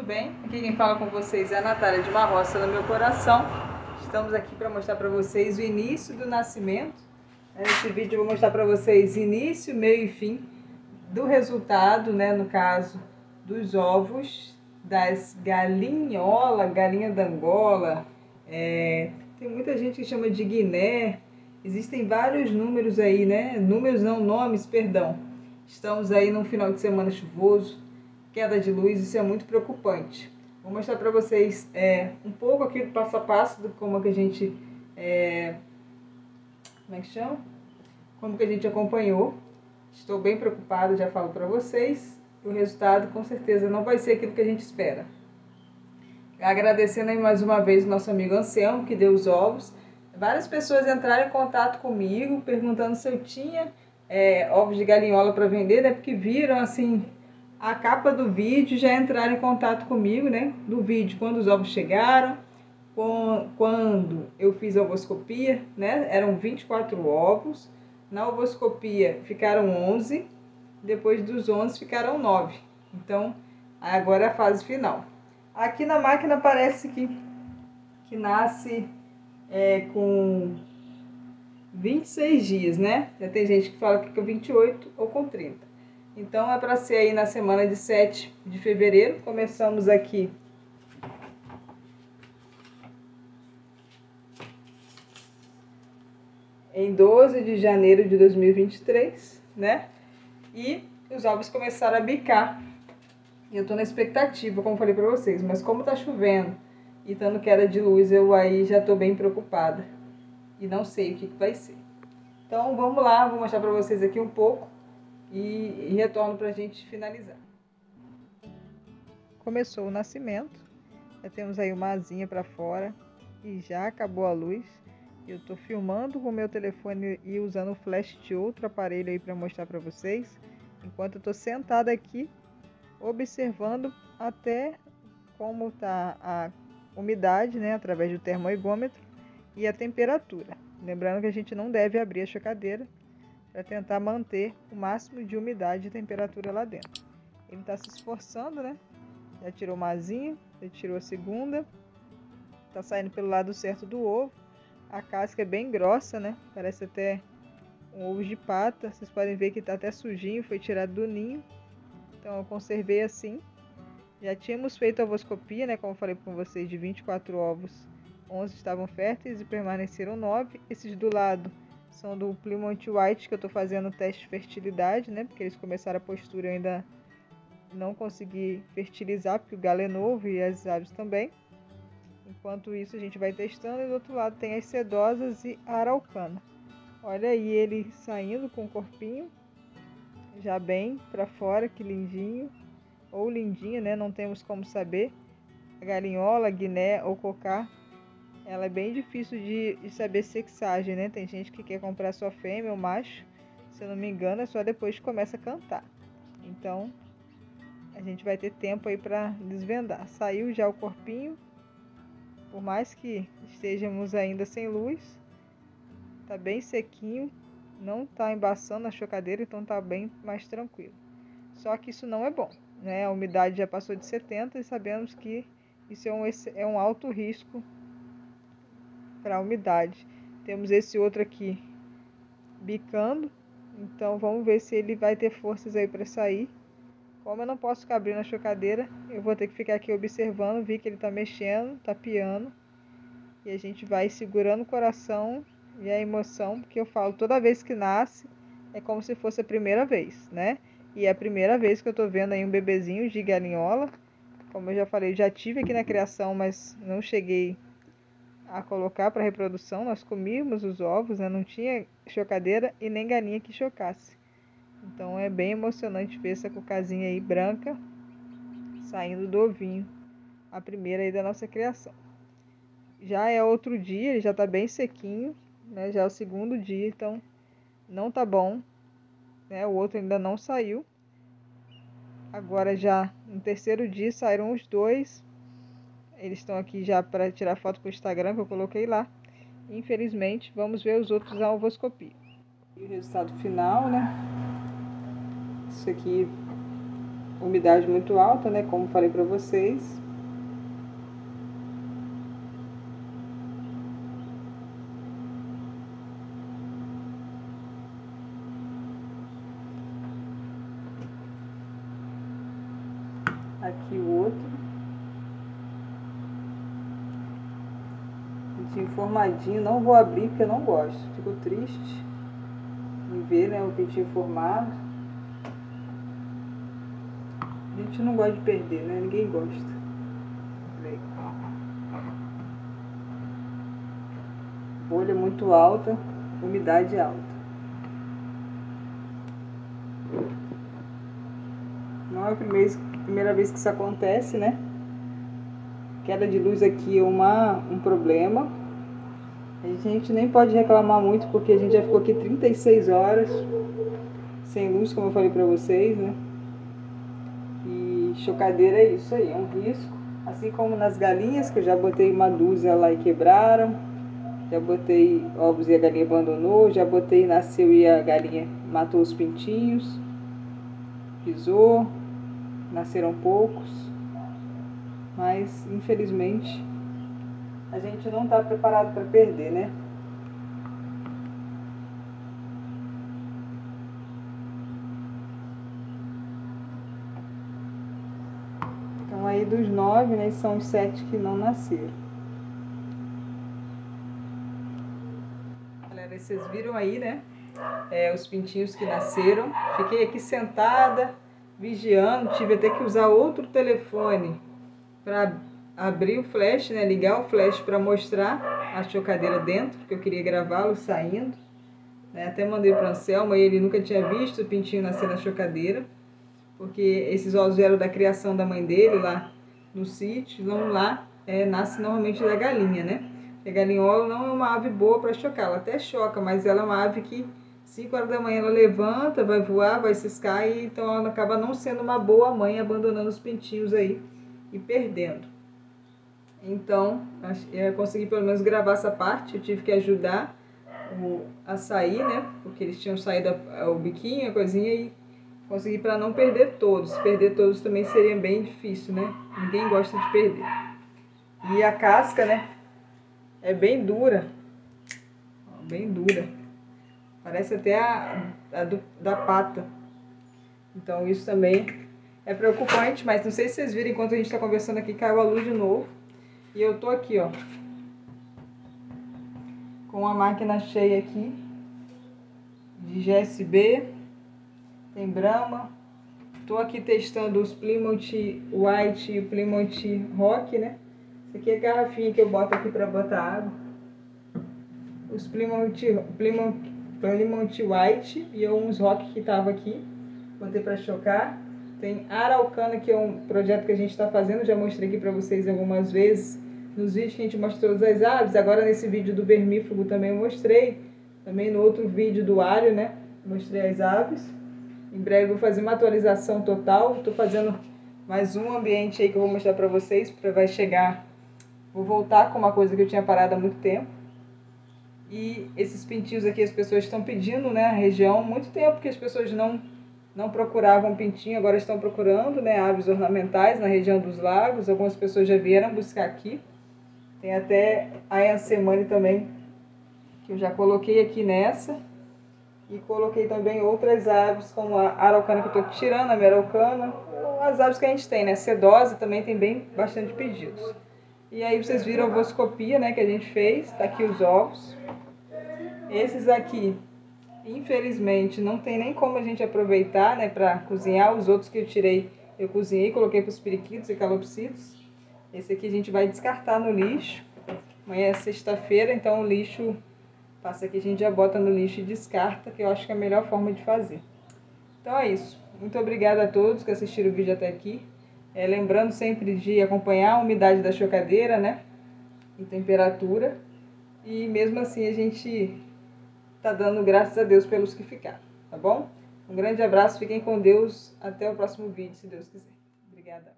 bem? Aqui quem fala com vocês é a Natália de Uma Roça no Meu Coração. Estamos aqui para mostrar para vocês o início do nascimento. Nesse vídeo eu vou mostrar para vocês início, meio e fim do resultado, né? No caso dos ovos das galinhola, galinha da Angola. Tem muita gente que chama de Guiné. Existem vários números aí, né? Números não, nomes, perdão. Estamos aí num final de semana chuvoso, queda de luz, isso é muito preocupante. Vou mostrar para vocês um pouco aqui do passo a passo de como que a gente como que a gente acompanhou. Estou bem preocupada, já falo para vocês. O resultado com certeza não vai ser aquilo que a gente espera. Agradecendo aí mais uma vez o nosso amigo Anselmo, que deu os ovos. Várias pessoas entraram em contato comigo, perguntando se eu tinha ovos de galinhola para vender, né? Porque viram assim a capa do vídeo, já entraram em contato comigo, né? Do vídeo, quando os ovos chegaram, quando eu fiz a ovoscopia, né? Eram 24 ovos. Na ovoscopia ficaram 11, depois dos 11 ficaram 9. Então, agora é a fase final. Aqui na máquina parece que nasce com 26 dias, né? Já tem gente que fala que com 28 ou com 30. Então é para ser aí na semana de 7 de fevereiro. Começamos aqui em 12 de janeiro de 2023, né? E os ovos começaram a bicar. E eu tô na expectativa, como falei para vocês, mas como tá chovendo e dando queda de luz, eu aí já tô bem preocupada e não sei o que vai ser. Então vamos lá, vou mostrar para vocês aqui um pouco e retorno pra gente finalizar. Começou o nascimento, já temos aí uma asinha para fora e já acabou a luz. Eu tô filmando com o meu telefone e usando o flash de outro aparelho aí para mostrar para vocês, enquanto eu tô sentada aqui observando até como tá a umidade, né, através do termoigômetro, e a temperatura. Lembrando que a gente não deve abrir a chocadeira para tentar manter o máximo de umidade e temperatura lá dentro. Ele está se esforçando, né? Já tirou uma asinha, já tirou a segunda. Tá saindo pelo lado certo do ovo. A casca é bem grossa, né? Parece até um ovo de pata. Vocês podem ver que tá até sujinho, foi tirado do ninho. Então eu conservei assim. Já tínhamos feito a ovoscopia, né? Como eu falei com vocês, de 24 ovos, 11 estavam férteis e permaneceram 9. Esses do lado são do Plymouth White, que eu tô fazendo teste de fertilidade, né? Porque eles começaram a postura, eu ainda não consegui fertilizar, porque o galo é novo e as aves também. Enquanto isso, a gente vai testando. E do outro lado tem as sedosas e a araucana. Olha aí ele saindo com o corpinho já bem para fora, que lindinho. Ou lindinha, né? Não temos como saber. A galinhola, Guiné ou cocá, ela é bem difícil de saber sexagem, né? Tem gente que quer comprar só fêmea ou macho. Se eu não me engano, é só depois que começa a cantar. Então, a gente vai ter tempo aí para desvendar. Saiu já o corpinho. Por mais que estejamos ainda sem luz, tá bem sequinho. Não tá embaçando a chocadeira, então tá bem mais tranquilo. Só que isso não é bom, né? A umidade já passou de 70 e sabemos que isso é um alto risco para a umidade. Temos esse outro aqui bicando, então vamos ver se ele vai ter forças aí para sair. Como eu não posso ficar abrindo a chocadeira, eu vou ter que ficar aqui observando. Vi que ele está mexendo, está piando, e a gente vai segurando o coração e a emoção, porque eu falo, toda vez que nasce é como se fosse a primeira vez, né? E é a primeira vez que eu tô vendo aí um bebezinho de galinhola. Como eu já falei, já tive aqui na criação, mas não cheguei a colocar para reprodução. Nós comíamos os ovos, né? Não tinha chocadeira e nem galinha que chocasse. Então é bem emocionante ver essa cocazinha aí branca saindo do ovinho, a primeira aí da nossa criação. Já é outro dia, ele já tá bem sequinho, né? Já é o segundo dia, então não tá bom, né? O outro ainda não saiu. Agora já no terceiro dia saíram os dois. Eles estão aqui já para tirar foto com o Instagram, que eu coloquei lá. Infelizmente, vamos ver os outros na ovoscopia. E o resultado final, né? Isso aqui umidade muito alta, né, como falei para vocês. Aqui o outro. Pintinho formadinho, não vou abrir porque eu não gosto. Fico triste em ver, né, o pintinho formado. A gente não gosta de perder, né? Ninguém gosta. Bolha muito alta, umidade alta. Não é a primeira vez que isso acontece, né? Queda de luz aqui é um problema. A gente nem pode reclamar muito porque a gente já ficou aqui 36 horas sem luz, como eu falei pra vocês, né? E chocadeira é isso aí, é um risco. Assim como nas galinhas, que eu já botei uma dúzia lá e quebraram. Já botei ovos e a galinha abandonou. Já botei, nasceu e a galinha matou os pintinhos. Pisou. Nasceram poucos. Mas, infelizmente, a gente não está preparado para perder, né? Então, aí dos 9, né, são os 7 que não nasceram. Galera, vocês viram aí, né? Os pintinhos que nasceram. Fiquei aqui sentada, vigiando. Tive até que usar outro telefone para abrir o flash, né? Ligar o flash para mostrar a chocadeira dentro, porque eu queria gravá-lo saindo. Até mandei para o Anselmo, ele nunca tinha visto o pintinho nascer na chocadeira, porque esses ovos vieram da criação da mãe dele lá no sítio. Então lá nasce normalmente da galinha, né? A galinhola não é uma ave boa para chocar, ela até choca, mas ela é uma ave que 5 horas da manhã ela levanta, vai voar, vai ciscar, e então ela acaba não sendo uma boa mãe, abandonando os pintinhos aí e perdendo. Então, eu consegui pelo menos gravar essa parte. Eu tive que ajudar a sair, né? Porque eles tinham saído o biquinho, a coisinha, e consegui para não perder todos. Perder todos também seria bem difícil, né? Ninguém gosta de perder. E a casca, né? É bem dura. Bem dura. Parece até da pata. Então isso também é preocupante, mas não sei se vocês viram, enquanto a gente está conversando aqui, caiu a luz de novo. E eu tô aqui, ó, com a máquina cheia aqui de GSB, tem Brahma. Tô aqui testando os Plymouth White e o Plymouth Rock, né? Essa aqui é a garrafinha que eu boto aqui para botar água. Os Plymouth White e uns Rock que tava aqui, botei para chocar. Tem Araucana, que é um projeto que a gente está fazendo, já mostrei aqui para vocês algumas vezes nos vídeos que a gente mostrou as aves. Agora nesse vídeo do vermífugo também eu mostrei, também no outro vídeo do alho, né? Mostrei as aves. Em breve vou fazer uma atualização total. Estou fazendo mais um ambiente aí que eu vou mostrar para vocês, porque vai chegar. Vou voltar com uma coisa que eu tinha parado há muito tempo. E esses pintinhos aqui as pessoas estão pedindo, né? A região, muito tempo que as pessoas não procuravam pintinho, agora estão procurando, né? Aves ornamentais na região dos lagos. Algumas pessoas já vieram buscar aqui. Tem até a Ansemane também, que eu já coloquei aqui nessa. E coloquei também outras aves, como a araucana, que eu estou tirando, a meraucana. As aves que a gente tem, né? Sedosa também tem bastante pedidos. E aí vocês viram a ovoscopia, né, que a gente fez. Tá aqui os ovos. Esses aqui, infelizmente, não tem nem como a gente aproveitar, né, para cozinhar. Os outros que eu tirei, eu cozinhei, coloquei para os periquitos e calopsitos. Esse aqui a gente vai descartar no lixo. Amanhã é sexta-feira, então o lixo passa aqui, a gente já bota no lixo e descarta, que eu acho que é a melhor forma de fazer. Então é isso. Muito obrigada a todos que assistiram o vídeo até aqui. Lembrando sempre de acompanhar a umidade da chocadeira, né? E temperatura. E mesmo assim a gente tá dando graças a Deus pelos que ficaram, tá bom? Um grande abraço, fiquem com Deus. Até o próximo vídeo, se Deus quiser. Obrigada.